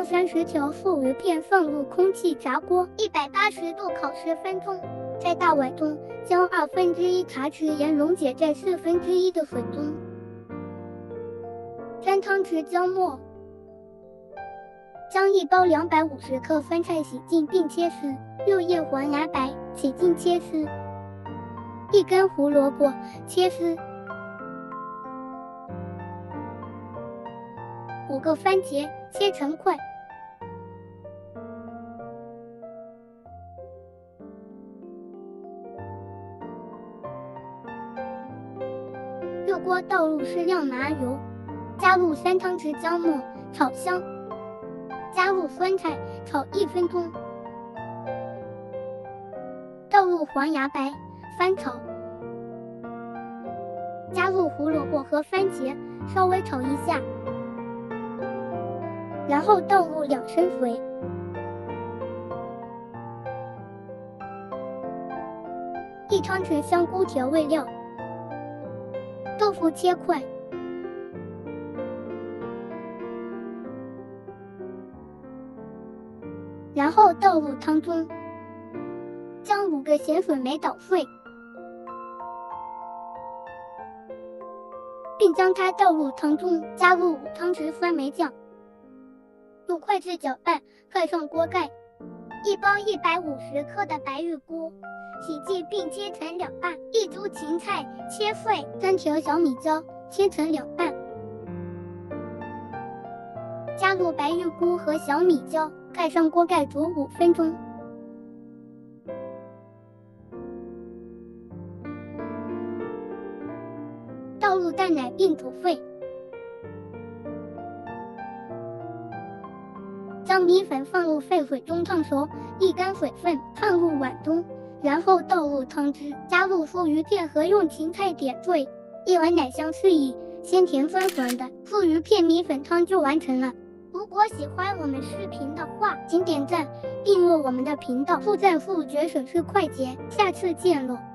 将30条素鱼片放入空气炸锅180度烤10分钟，在大碗中将1/2茶匙盐溶解在1/4的水中，3汤匙姜末，将1包250克番菜洗净并切丝，6叶黄芽白洗净切丝，1根胡萝卜切丝，5个番茄切成块。热锅倒入适量麻油，加入3汤匙姜末，炒香，加入酸菜，炒1分钟，倒入黄芽白，翻炒，加入胡萝卜和番茄，稍微炒一下，然后倒入2升水，1汤匙香菇调味料，豆腐切块，然后倒入汤中，将5个咸水梅捣碎，并将它倒入汤中，加入5汤匙酸梅酱，用筷子搅拌，盖上锅盖。1包150克的白玉菇，洗净并切成2半；1株芹菜切碎；3条小米椒切成2半。加入白玉菇和小米椒，盖上锅盖煮5分钟。倒入淡奶并煮沸。将米粉放入沸水中烫熟，沥干水分，放入碗中，然后倒入汤汁，加入素鱼片和用芹菜点缀，1碗奶香适宜，鲜甜酸爽的素鱼片米粉汤就完成了。如果喜欢我们视频的话，请点赞，订阅我们的频道，速战速决，省事快捷。下次见了。